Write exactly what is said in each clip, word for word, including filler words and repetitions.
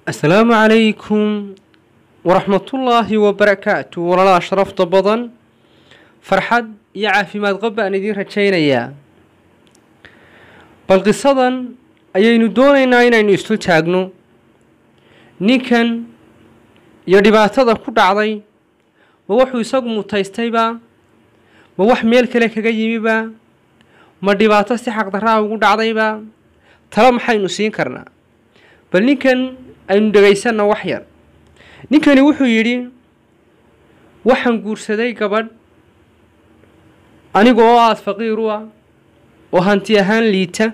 السلام عليكم ورحمة الله وبركاته. ولا شرفت بضن فرحد يعافي ما تغبى أن يدير هالشينيا بالقصة أيين دونينا إن يستلتاقنو نيكن يدبات هذا كل عضي ووحو يساق متايستيبا ووح ميلك لك جيبا ما دبات استحق ضراه وكل عضيبا ترى حي نسين كرنا بل نيكن aynu dhageysanna wax yar ninkani wuxuu yiri waxaan guursaday gabadh aniga oo aad faqiir u ah oo hanti ahaan liita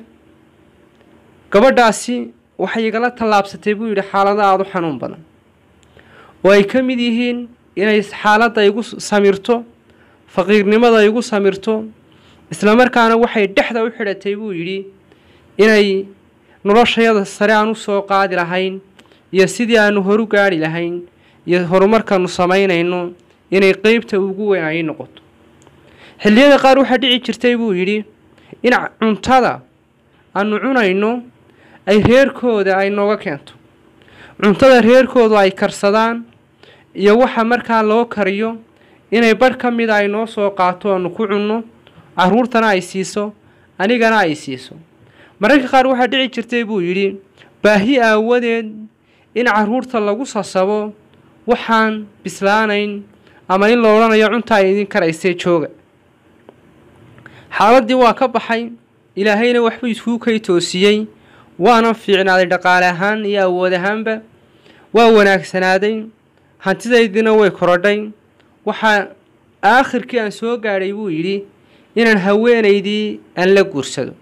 gabadhaasi waxay igala talaabsatay buu yiri xaalada aad u xanuun badan oo ay kamid yihiin inay xaaladda igu samirto faqiirnimada igu samirto isla markaana waxay dhaxda u xidhatay buu yiri inay noloshayada sare aan u soo qaadi lahayn iyo sidii aanu horu gaari lahayn iyo horumarkanu sameynayno inay qaybta ugu weyn ay noqoto xilliyada qaar waxa dhici jirtay buu yiri in cuntada aanu cunayno ay reerkooda ay nooga keento cuntada reerkoodu ay karsadaan iyo waxa markaa loo kariyo inay bar ka mid ay noo soo qaato aanu ku cunno caruurtana ay siiso anigana ay siiso mararka qaar waxa dhici jirtay buu yiri baahi aawadeed in caruurta lagu sasabo waxaan bislaanayn ama in loo oranayo cunta ay idin karaysay jooga xaaladii waa ka baxay ilaahayna waxba isku kay toosiyay waana fiicnaaday dhaqaale ahaan iyo awood ahaanba waa wanaagsanaaday hantidaydina way korodhay waxa aakhirkii aan soo gaaray buu yiri inaan haweenaydii aan la guursado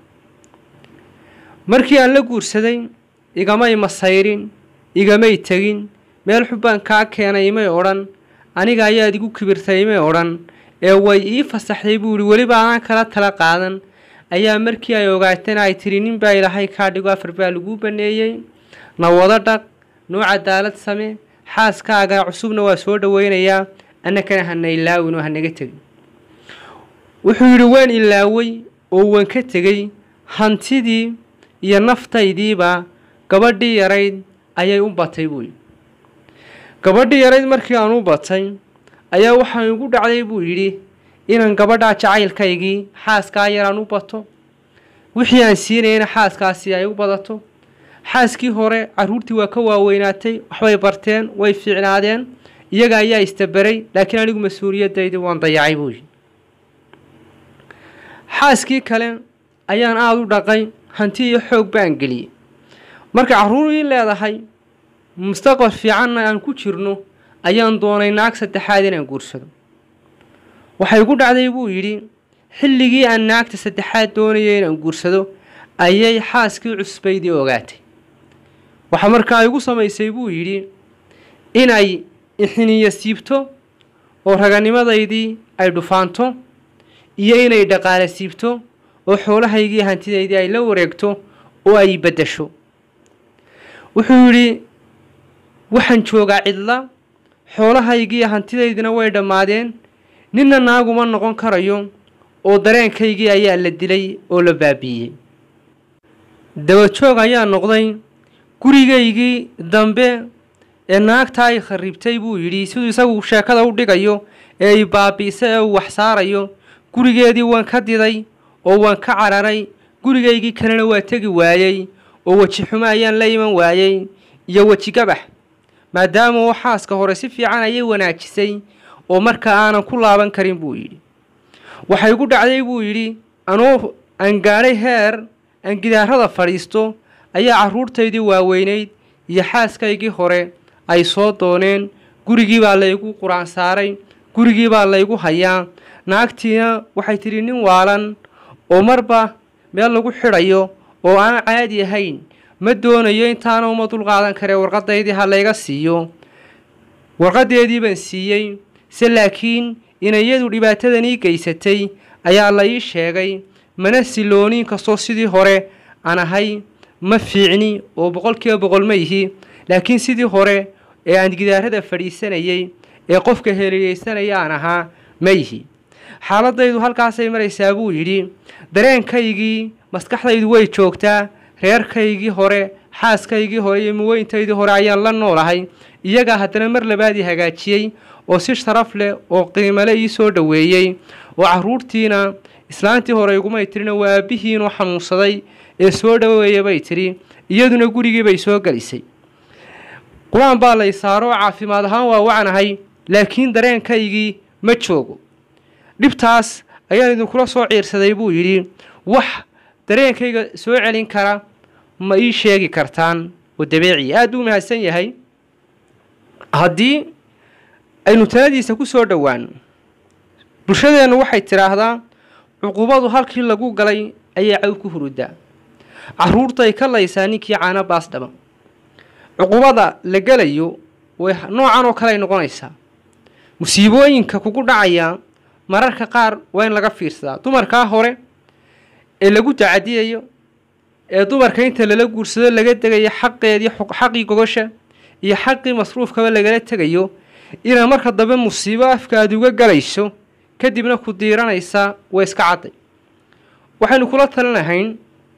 markii aan la guursaday igamay masayrin igamay tagin meel xubaan ka keenay imay oran aniga ayaa igu kibirtay imay oran ee way ii fasaxday buu yiri waliba aan kala tala qaadan ayaa markii ay ogaateen ay tiri nin baa ilaahay ka dhigo afar baa lagu baneeyay na wada dhaq noo cadaalad samee xaaskaaga cusubna waa soo dhaweynaya annaka hanay laawino hanaga tagin wuxuu yiri waan ilaaway oo waan ka tagay hantidii iyo naftaydiiba gabadhii yarayd ayay u batay buu gabadhii yarayd markii aan u batay ayaa waxaan ugu dhacday buu yiri inaan gabadha jacaylkaygii xaaska yaraan u bato wixii aan siinayna xaaskaasi ay u badato xaaskii hore caruurtii waa ka waaweynaatay waxbay barteen way fiicnaadeen iyaga ayaa istabaray laakiin anigu mas'uuliyadayda waan dayacay buu xaaskii kale ayaan aad u dhaqay hanti iyo xoog baan geliyay marka caruur ii leedahay mustaqbal fiican aan ku jirno ayaan doonay naag saddexaad inaan guursado waxay ugu dhacday buu yiri xilligii aan naagta saddexaad doonayay inaan guursado ayay xaaskii cusbaydii ogaatay waxa markaa igu samaysay buu yiri inay ixniya siibto oo raganimadeydii ay dhufaanto iyo inay dhaqaale siibto oo xoolahaygii hantidaydii ay la wareegto oo ay bedesho wuxuu yiri waxaan joogaa cidla xoolahaygii hantidaydina way dhamaadeen ninna naaguma noqon karayo oo dareenkaygii ayaa la dilay oo la baabiyay daba joog ayaa noqday gurigaygii dambe ee naagta ay kharibtay buu yiri sidoo isagu sheekada u dhigayo ee ay baabiisay oo wax saarayo gurigeedii waan ka diday oo waan ka cararay gurigaygii kalena waa tagi waayay oo waji xumo ayaan la iman waayay iyo waji gabax maadaama uu xaaska hore si fiican ay wanaajisay oo marka aanan ku laaban karin buu yiri waxay ugu dhacday buu yiri anoo aan gaaray heer aan gidaarada fadhiisto ayaa caruurtaydii waaweynayd iyo xaaskaygii hore ay soo dooneen gurigii baa la igu quraan saaray gurigii baa la igu hayaa naagtiina waxay tiri nin waalan oo marba meel lagu xidhayo oo aan caadi ahayn ma doonayo intaana uma dul qaadan kare warqadaydii ha layga siiyo warqadeedii baan siiyay se laakiin inayadu dhibaatadan ii geysatay ayaa la ii sheegay mana siloonin kastoo sidii hore aan ahay ma fiicni oo boqolkiiba boqol ma yihi laakiin sidii hore ee aan gidaarada fadhiisanayay ee qofka heliyeysanaya aan ahaa ma yihi xaaladaydu halkaasay maraysaa buu yiri dareenkaygii maskaxdaydu way joogtaa reerkaygii hore xaaskaygii hore iyo muweyntaydii hore ayaan la noolahay iyagaa haddana mar labaadii hagaajiyey oo si sharaf leh oo qiimale ii soo dhoweeyey oo carruurtiina islaantii hore igumay tirina waa aabbihiinoo xanuunsaday ee soo dhoweeya bay tidhi iyaduna gurigii bay soo gelisay qur-aan baa lay saaro caafimaad ahaan waa wacnahay laakiin dareenkaygii ma joogo dhibtaas ayaan idinkula soo ciirsaday buu yidhi wax dareenkayga soo celin kara ma ii sheegi kartaan oo dabeeci aad buu mahadsan yahay haddii aynu taladiisa ku soo dhowaano bulshadeennu waxay tidhaahdaa cuqubadu halkii lagu galay ayay caw ku hurudaa carruurtay ka laysaa ninkii caana baas dhaba cuqubada la gelayo way noocan oo kale ay noqonaysaa musiibooyinka kugu dhacaya mararka qaar waa in laga fiirsadaa dumarkaa hore ee lagu tacadiyayo ee dumarka inta lala guursado laga degayo xaqeedii xaqii gogosha iyo xaqii masruufkaba lagala tegayo inaa marka dambe musiibo afkaad uga galayso kadibna ku diiranaysa waa iska cadday waxaynu kula talinahayn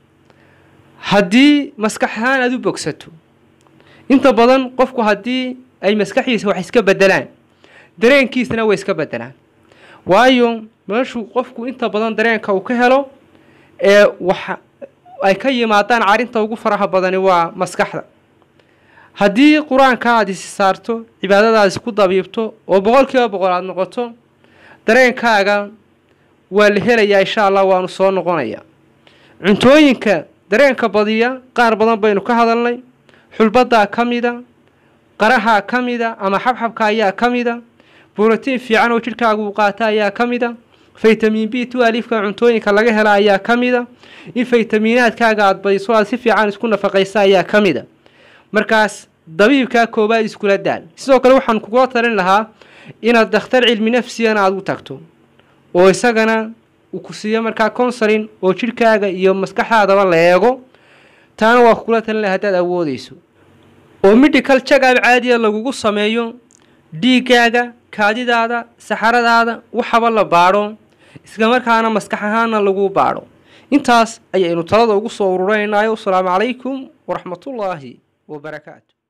haddii maskax ahaan aad u bogsato inta badan qofku haddii ay maskaxdiisa wax iska beddelaan dareenkiisana way iska beddelaan waayo meeshuu qofku inta badan dareenka uu ka helo ee wax ay ka yimaadaan carinta ugu faraha badani waa maskaxda haddii qur-aanka aad isi saarto cibaadadaad isku dabiibto oo boqolkiiba boqol aad noqoto dareenkaaga waa la helayaa insha allah waanu soo noqonayaa cuntooyinka dareenka badiya qaar badan baynu ka hadalnay xulbadaa ka mida qarahaa ka mida ama xabxabka ayaa ka mida borotiin fiican oo jidhkaagu uu qaata ayaa ka mida faytamiin b two alifka cuntooyinka laga hela ayaa ka mida in faytamiinaadkaaga aad badiso aad si fiican isku nafaqaysa ayaa ka mida markaas dabiibkaa koobaad iskula daal sidoo kale waxaan kugula talin lahaa inaad dakhtar cilmi nafsiyana aad u tagto oo isagana uu ku siiyo markaa consulin oo jidhkaaga iyo maskaxdaadaba la eego taana waa kugula talin lahaa haddaad awoodayso oo medical check-up caadiya lagugu sameeyo dhiiggaaga kaadidaada saxaradaada waxaba la baadho isla markaana maskax ahaana lagu baadho intaas ayaynu talada ugu soo ururaynayo asalaamu calaykum waraxmatullaahi wabarakaatu